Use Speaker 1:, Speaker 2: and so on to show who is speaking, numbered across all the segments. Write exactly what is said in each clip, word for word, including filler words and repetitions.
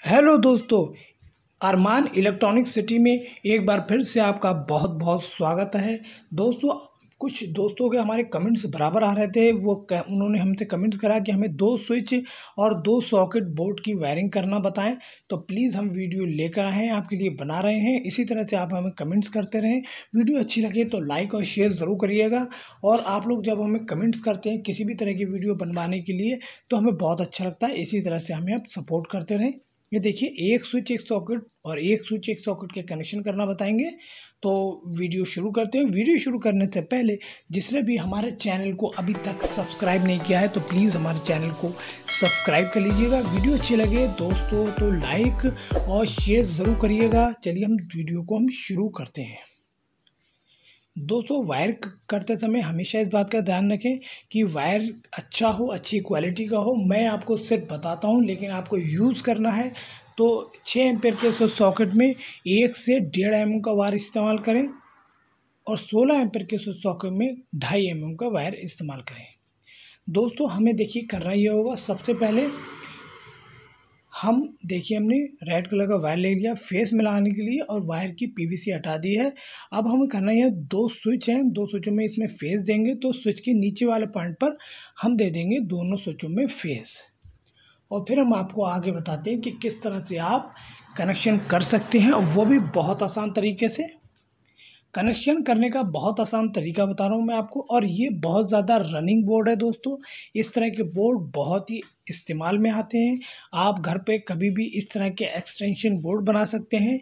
Speaker 1: Hello दोस्तों, अरमान electronic city में एक बार फिर से आपका बहुत बहुत स्वागत है। दोस्तों, कुछ दोस्तों के हमारे कमेंट्स बराबर आ रहे थे। वो उन्होंने हमसे कमेंट्स करा कि हमें दो स्विच और दो सॉकेट बोर्ड की वायरिंग करना बताएं। तो प्लीज़ हम वीडियो लेकर आए हैं, आपके लिए बना रहे हैं। इसी तरह से आप हमें कमेंट्स करते रहें। वीडियो अच्छी लगे तो लाइक और शेयर ज़रूर करिएगा। और आप लोग जब हमें कमेंट्स करते हैं किसी भी तरह की वीडियो बनवाने के लिए तो हमें बहुत अच्छा लगता है। इसी तरह से हमें आप सपोर्ट करते रहें। ये देखिए, एक स्विच एक सॉकेट और एक स्विच एक सॉकेट के कनेक्शन करना बताएंगे। तो वीडियो शुरू करते हैं। वीडियो शुरू करने से पहले जिसने भी हमारे चैनल को अभी तक सब्सक्राइब नहीं किया है तो प्लीज़ हमारे चैनल को सब्सक्राइब कर लीजिएगा। वीडियो अच्छी लगे दोस्तों तो लाइक और शेयर ज़रूर करिएगा। चलिए हम वीडियो को हम शुरू करते हैं। दोस्तों, वायर करते समय हमेशा इस बात का ध्यान रखें कि वायर अच्छा हो, अच्छी क्वालिटी का हो। मैं आपको सिर्फ बताता हूं, लेकिन आपको यूज़ करना है तो छः एम्पेयर के सॉकेट में एक से डेढ़ एम एम का वायर इस्तेमाल करें और सोलह एम्पेयर के सॉकेट में ढाई एम एम का वायर इस्तेमाल करें। दोस्तों, हमें देखिए करना ये होगा, सबसे पहले हम देखिए हमने रेड कलर का वायर ले लिया फेस मिलाने के लिए और वायर की पीवीसी हटा दी है। अब हमें करना है, दो स्विच हैं, दो स्विचों में इसमें फेस देंगे तो स्विच के नीचे वाले पॉइंट पर हम दे देंगे दोनों स्विचों में फेस। और फिर हम आपको आगे बताते हैं कि किस तरह से आप कनेक्शन कर सकते हैं, और वो भी बहुत आसान तरीके से। कनेक्शन करने का बहुत आसान तरीका बता रहा हूँ मैं आपको, और ये बहुत ज़्यादा रनिंग बोर्ड है दोस्तों। इस तरह के बोर्ड बहुत ही इस्तेमाल में आते हैं। आप घर पे कभी भी इस तरह के एक्सटेंशन बोर्ड बना सकते हैं।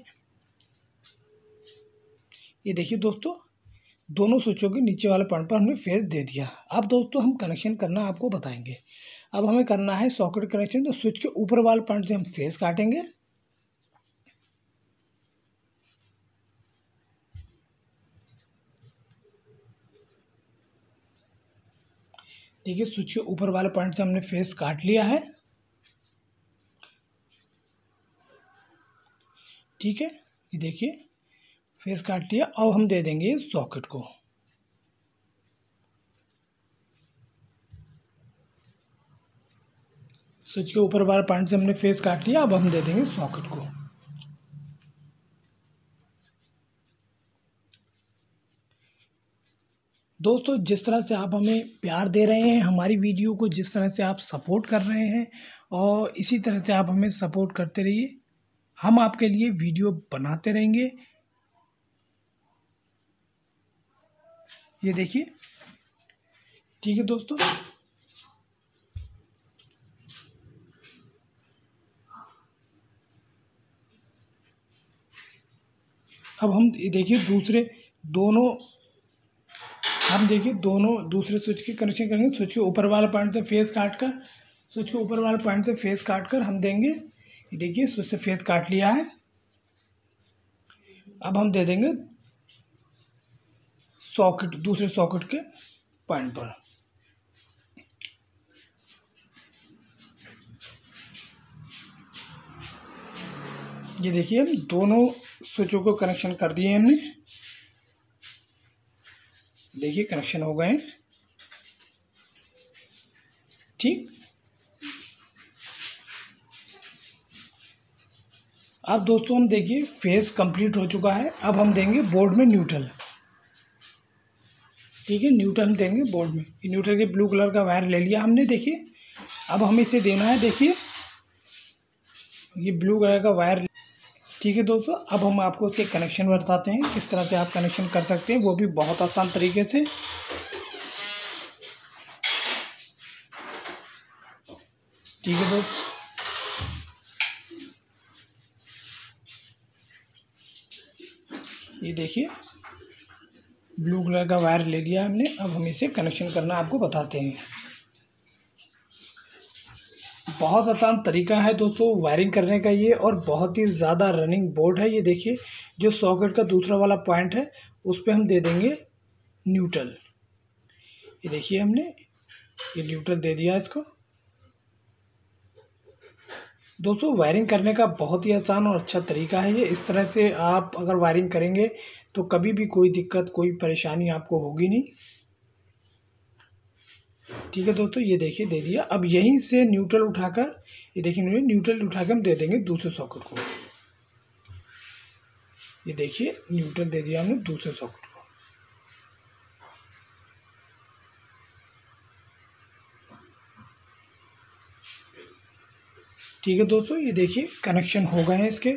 Speaker 1: ये देखिए दोस्तों, दोनों स्विचों के नीचे वाले पॉइंट पर हमने फेस दे दिया। अब दोस्तों हम कनेक्शन करना आपको बताएंगे। अब हमें करना है सॉकेट कनेक्शन। तो स्विच के ऊपर वाले पॉइंट से हम फेस काटेंगे। देखिए, स्विच के ऊपर वाले पॉइंट से हमने फेस काट लिया है। ठीक है, ये देखिए फेस काट लिया। अब हम दे देंगे सॉकेट को। स्विच के ऊपर वाले पॉइंट से हमने फेस काट लिया। अब हम दे देंगे सॉकेट को। दोस्तों, जिस तरह से आप हमें प्यार दे रहे हैं, हमारी वीडियो को जिस तरह से आप सपोर्ट कर रहे हैं, और इसी तरह से आप हमें सपोर्ट करते रहिए। हम आपके लिए वीडियो बनाते रहेंगे। ये देखिए, ठीक है दोस्तों। अब हम देखिए दूसरे दोनों हम देखिए दोनों दूसरे स्विच की कनेक्शन करेंगे। स्विच के ऊपर वाले पॉइंट से फेस काट कर स्विच के ऊपर वाले पॉइंट से फेस काट कर हम देंगे। ये देखिए, स्विच से फेस काट लिया है। अब हम दे देंगे सॉकेट, दूसरे सॉकेट के पॉइंट पर। ये देखिए, हम दोनों स्विचों को कनेक्शन कर दिए हमने। देखिए कनेक्शन हो गए हैं। ठीक, अब दोस्तों हम देखिए फेस कंप्लीट हो चुका है। अब हम देंगे बोर्ड में न्यूट्रल। ठीक है, न्यूट्रल हम देंगे बोर्ड में। ये न्यूट्रल के ब्लू कलर का वायर ले लिया हमने। देखिए, अब हमें इसे देना है। देखिए, ये ब्लू कलर का वायर। ठीक है दोस्तों, अब हम आपको उसके कनेक्शन बताते हैं, किस तरह से आप कनेक्शन कर सकते हैं, वो भी बहुत आसान तरीके से। ठीक है दोस्तों, ये देखिए ब्लू कलर का वायर ले लिया हमने। अब हम इसे कनेक्शन करना आपको बताते हैं। बहुत आसान तरीका है दोस्तों वायरिंग करने का ये, और बहुत ही ज़्यादा रनिंग बोर्ड है। ये देखिए, जो सॉकेट का दूसरा वाला पॉइंट है उस पर हम दे देंगे न्यूट्रल। ये देखिए, हमने ये न्यूट्रल दे दिया इसको। दोस्तों, वायरिंग करने का बहुत ही आसान और अच्छा तरीका है ये। इस तरह से आप अगर वायरिंग करेंगे तो कभी भी कोई दिक्कत, कोई परेशानी आपको होगी नहीं। ठीक है दोस्तों, ये देखिए दे दिया। अब यहीं से न्यूट्रल उठाकर ये देखिए न्यूट्रल उठा के हम दे देंगे दूसरे सॉकेट को। ये देखिए न्यूट्रल दे दिया हमने दूसरे सॉकेट को। ठीक है दोस्तों, ये देखिए कनेक्शन हो गए हैं इसके।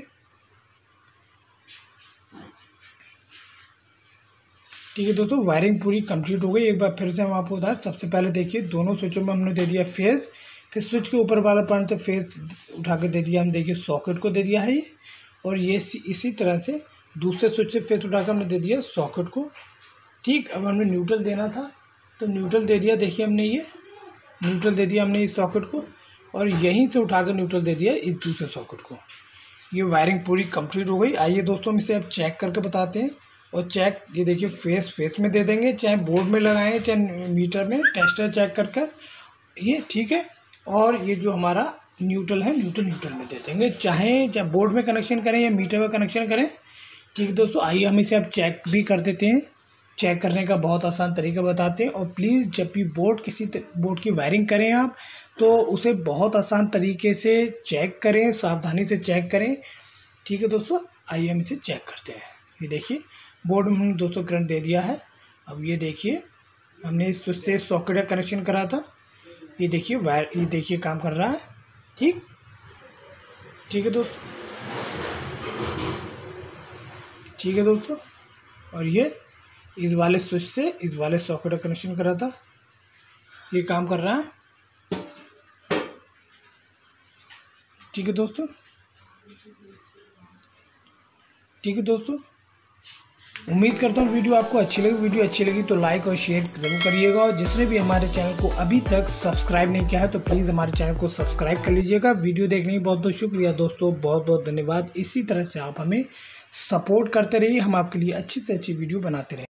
Speaker 1: ठीक है दोस्तों, वायरिंग पूरी कंप्लीट हो गई। एक बार फिर से हम आपको बता, सबसे पहले देखिए दोनों स्विचों में हमने दे दिया फेज, फिर स्विच के ऊपर वाला पॉइंट से फेज उठा के दे दिया हम, देखिए सॉकेट को दे दिया है ये। और ये इसी तरह से दूसरे स्विच से फेज उठा के हमने दे दिया सॉकेट को। ठीक, अब हमने न्यूट्रल देना था तो न्यूट्रल दे दिया, देखिए हमने ये न्यूट्रल दे दिया हमने इस सॉकेट को, और यहीं से उठा कर न्यूट्रल दे दिया इस दूसरे सॉकेट को। ये वायरिंग पूरी कंप्लीट हो गई। आइए दोस्तों हम इसे अब चेक करके बताते हैं। और चेक, ये देखिए फेस फेस में दे देंगे, चाहे बोर्ड में लगाएं चाहे मीटर में, टेस्टर चेक कर कर ये ठीक है। और ये जो हमारा न्यूट्रल है न्यूट्रल न्यूट्रल में दे देंगे, चाहे चाहे बोर्ड में कनेक्शन करें या मीटर में कनेक्शन करें। ठीक है दोस्तों, आइए हम इसे अब चेक भी कर देते हैं। चेक करने का बहुत आसान तरीका बताते हैं। और प्लीज़ जब भी बोर्ड किसी बोर्ड की वायरिंग करें आप, तो उसे बहुत आसान तरीके से चेक करें, सावधानी से चेक करें। ठीक है दोस्तों, आइए हम इसे चेक करते हैं। ये देखिए बोर्ड में हमने दो सौ करंट दे दिया है। अब ये देखिए हमने इस स्विच से सॉकेट का कनेक्शन करा था, ये देखिए वायर, ये देखिए काम कर रहा है। ठीक ठीक है दोस्तों, ठीक है दोस्तों। और ये इस वाले स्विच से इस वाले सॉकेट का कनेक्शन करा था, ये काम कर रहा है। ठीक है दोस्तों, ठीक है दोस्तों, उम्मीद करता हूँ वीडियो आपको अच्छी लगी। वीडियो अच्छी लगी तो लाइक और शेयर ज़रूर करिएगा। और जिसने भी हमारे चैनल को अभी तक सब्सक्राइब नहीं किया है तो प्लीज़ हमारे चैनल को सब्सक्राइब कर लीजिएगा। वीडियो देखने की बहुत बहुत शुक्रिया दोस्तों, बहुत बहुत धन्यवाद। इसी तरह से आप हमें सपोर्ट करते रहिए, हम आपके लिए अच्छी से अच्छी वीडियो बनाते रहें।